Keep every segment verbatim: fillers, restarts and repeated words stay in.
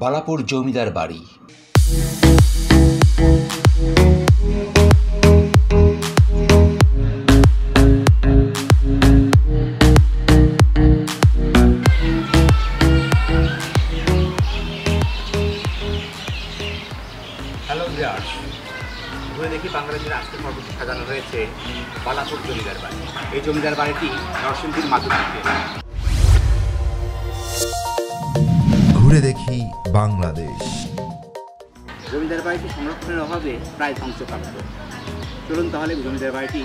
বালাপুর জমিদার বাড়ি। Hello viewers, ঘুরে দেখি বাংলাদেশের আজকের পর্বটি সাজানো হয়েছে বালাপুর জমিদার বাড়ি। এই জমিদার বাড়িটি নরসিংদীর মাধুরীতে। ঘুরে দেখি বাংলাদেশ। জমিদার বাড়িটি সংরক্ষণের অভাবে প্রায় ধ্বংসপ্রাপ্ত। চলুন তাহলে জমিদার বাড়িটি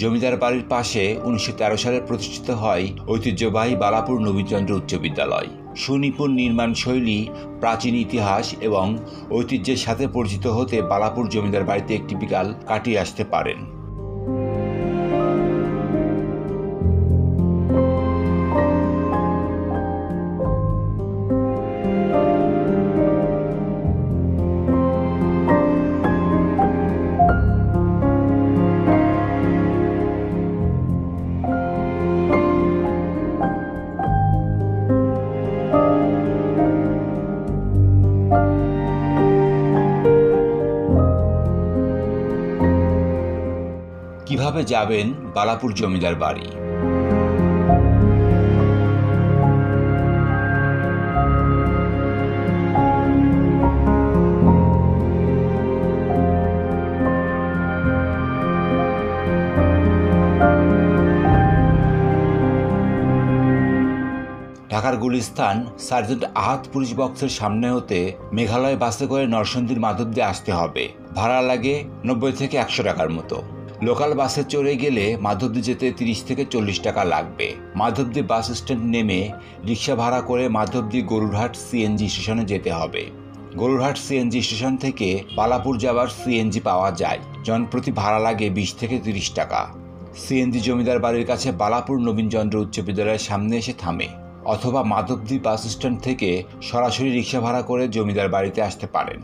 জমিদার বাড়ির পাশে উনিশশো তেরো সালে প্রতিষ্ঠিত হয় ঐতিহ্যবাহী বালাপুর নবীন চন্দ্র উচ্চ বিদ্যালয়। সুনিপুণ নির্মাণ শৈলী, প্রাচীন ইতিহাস এবং ঐতিহ্যের সাথে পরিচিত হতে বালাপুর জমিদার বাড়িতে একটি বিকাল কাটিয়ে আসতে পারেন। কিভাবে যাবেন বালাপুর জমিদার বাড়ি? ঢাকার গুলিস্তান সার্জেন্ট আহাত পুলিশ বক্সের সামনে হতে মেঘালয় বাসে করে নরসিংদীর মাধবদী আসতে হবে। ভাড়া লাগে নব্বই থেকে একশো টাকার মতো। লোকাল বাসে চড়ে গেলে মাধবদী যেতে তিরিশ থেকে চল্লিশ টাকা লাগবে। মাধবদী বাস স্ট্যান্ড নেমে রিক্সা ভাড়া করে মাধবদী গরুরহাট সিএনজি স্টেশনে যেতে হবে। গরুরহাট সিএনজি স্টেশন থেকে বালাপুর যাওয়ার সিএনজি পাওয়া যায়। জনপ্রতি ভাড়া লাগে বিশ থেকে তিরিশ টাকা। সিএনজি জমিদার বাড়ির কাছে বালাপুর নবীন চন্দ্র উচ্চ বিদ্যালয়ের সামনে এসে থামে, অথবা মাধবদী বাস স্ট্যান্ড থেকে সরাসরি রিক্সা ভাড়া করে জমিদার বাড়িতে আসতে পারেন।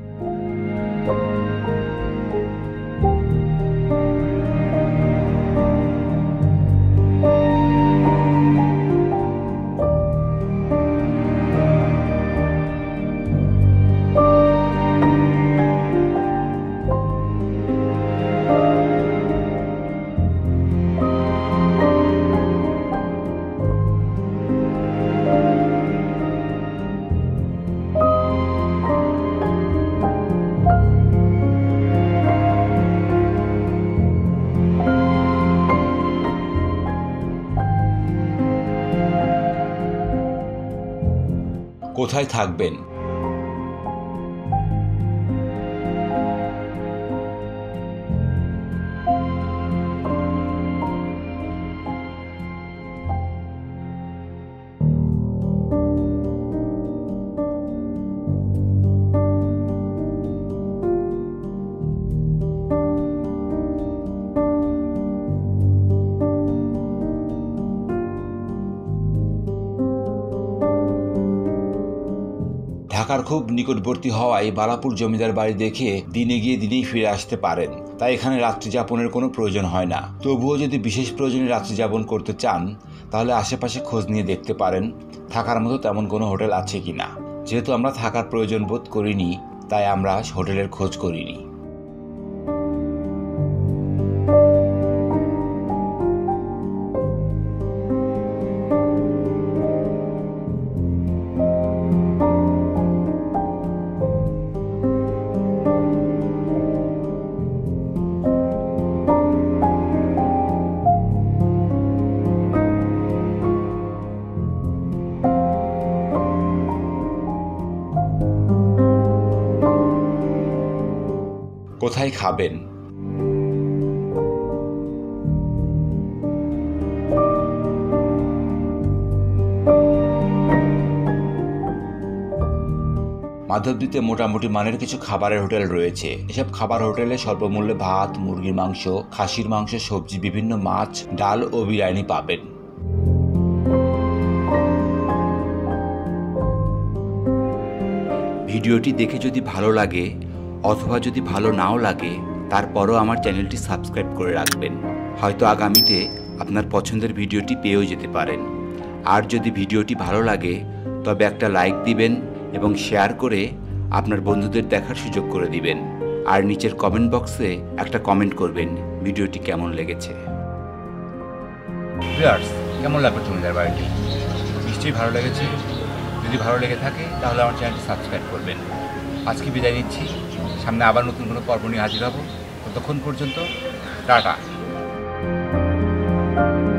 কোথায় থাকবেন? ঢাকার খুব নিকটবর্তী হওয়ায় বালাপুর জমিদার বাড়ি দেখে দিনে গিয়ে দিনেই ফিরে আসতে পারেন, তাই এখানে রাত্রি যাপনের কোনো প্রয়োজন হয় না। তবুও যদি বিশেষ প্রয়োজনে রাত্রি যাপন করতে চান তাহলে আশেপাশে খোঁজ নিয়ে দেখতে পারেন থাকার মতো তেমন কোনো হোটেল আছে কিনা। যেহেতু আমরা থাকার প্রয়োজন বোধ করিনি, তাই আমরা হোটেলের খোঁজ করিনি। কোথায় খাবেন? মাধবদীতে মোটামুটি মানের কিছু খাবারের হোটেল রয়েছে। এসব খাবার হোটেলে স্বল্প মূল্যে ভাত, মুরগির মাংস, খাসির মাংস, সবজি, বিভিন্ন মাছ, ডাল ও বিরিয়ানি পাবেন। ভিডিওটি দেখে যদি ভালো লাগে অথবা যদি ভালো নাও লাগে, তারপরও আমার চ্যানেলটি সাবস্ক্রাইব করে রাখবেন। হয়তো আগামীতে আপনার পছন্দের ভিডিওটি পেয়েও যেতে পারেন। আর যদি ভিডিওটি ভালো লাগে তবে একটা লাইক দিবেন এবং শেয়ার করে আপনার বন্ধুদের দেখার সুযোগ করে দিবেন। আর নিচের কমেন্ট বক্সে একটা কমেন্ট করবেন ভিডিওটি কেমন লেগেছে। ভিউয়ার্স, কেমন লাগবে জমিদার বাড়িটি? নিশ্চয়ই ভালো লেগেছে। যদি ভালো লেগে থাকে তাহলে আমার চ্যানেলটি সাবস্ক্রাইব করবেন। আজকে বিদায় নিচ্ছি, সামনে আবার নতুন কোনো পর্ব নিয়ে হাজির হব। ততক্ষণ পর্যন্ত টাটা।